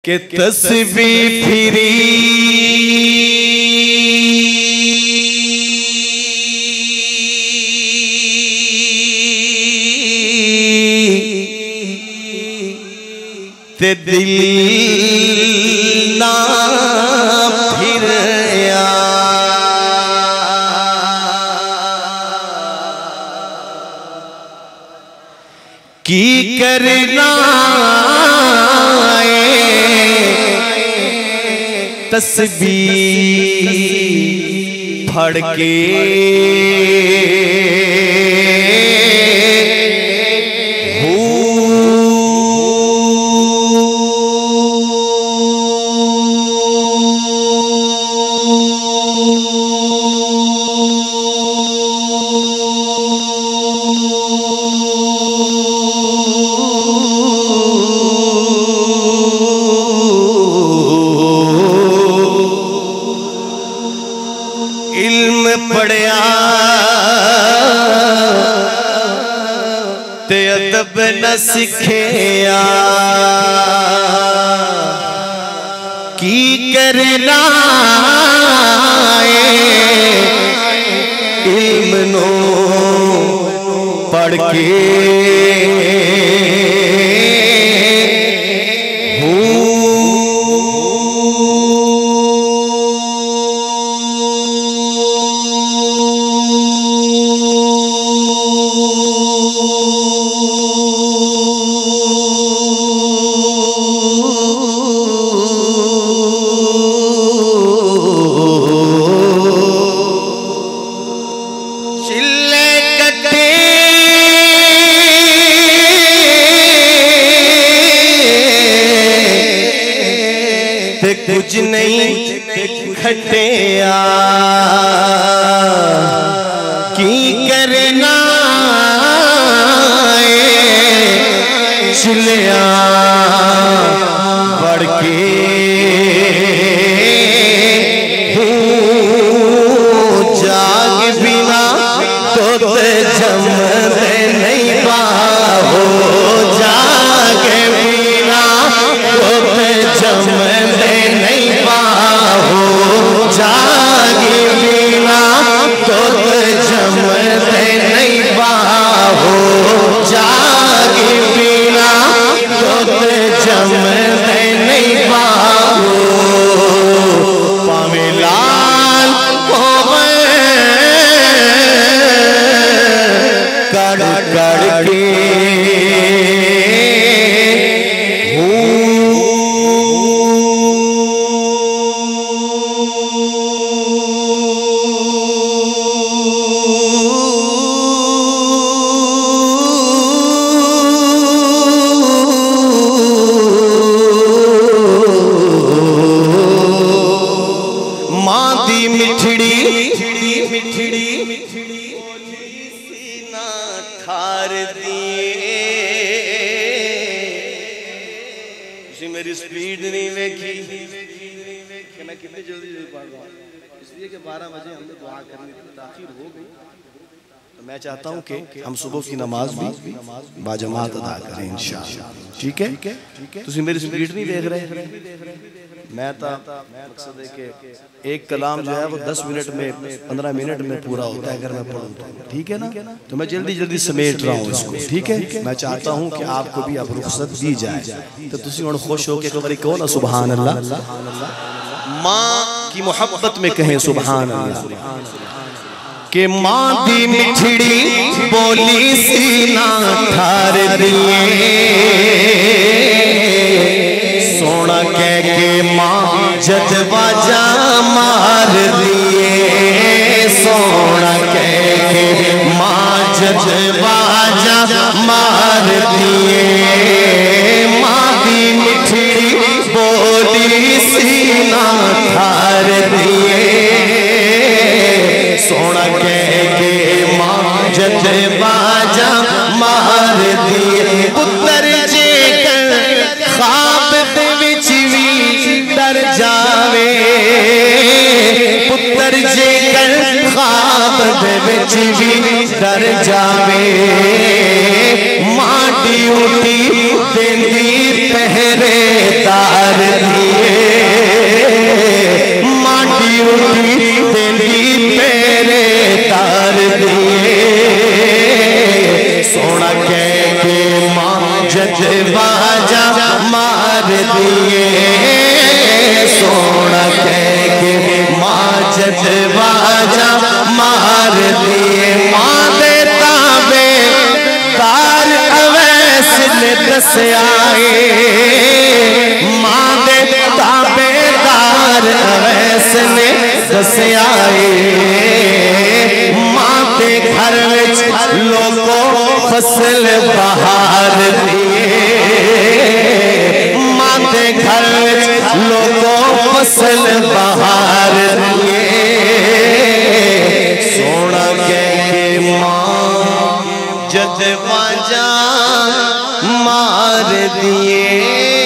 के तस्बीह फिरी ते दिल ना फिर की करना तस्बीह फड़ के पढ़िया ते अदब न सिखिया की करना इल्म नो पढ़ के कुछ नहीं खटिया की करना चिलिया बढ़ के जाग बिना तो जमते नहीं पाओ जाग बिना तो जमते नहीं पाओ जागे बिना तो जमते नहीं पाओ जागे बिना तो जमते नहीं पाओ पावे लाल कड़ कड़ के मेरी स्पीड नहीं देखी कि मैं कितनी जल्दी पढ़ रहा हूँ, इसलिए कि 12 बजे हमने दुआ करनी थी, ताखीर हो गई। तो मैं चाहता हूँ कि हम सुबह की नमाज भी बाजमात अदा करें इंशाअल्लाह। ठीक है, तुम मेरी स्पीड नहीं देख रहे, मैं तो मकसद है कि एक कलाम जो है वो 10 मिनट में 15 मिनट में पूरा होता है अगर मैं पढ़ूँ तो, ठीक है ना। तो मैं जल्दी जल्दी समेट रहा हूँ इसको, ठीक है। मैं चाहता हूँ कि आपको भी अब रुखसत दी जाए तो तुम और खुश हो के खबरी कहो ना सुभान अल्लाह। माँ की मोहब्बत में कहें सुभान अल्लाह के माँ दी मिठड़ी बोली सीना ठार दिए सोना कह के माँ जद बाजा मार दिए सोना कह के माँ जद बाजा मार दिए माँ दी मिठड़ी बोली सीना ठार दिए सोना कह के माँ जद बाजा मार दिए पुत्र जे कर ख्वाब दे विच भी डर जावे पुत्र जे कर ख्वाब दे विच भी डर जावे मां ड्यूटी देंदी पहरेदार दिए सोना कह के माजद बाजा मार दिए। मां दे ताबे तार अवैस ने दस आए, मां दे ताबे तार अवैस ने दस आए। मां दे घर विच लोगों फसल बहार दिए, मां दे घर विच लोगों फसल बहार दिए। सोना कह के मां जद बाजा मार दिए।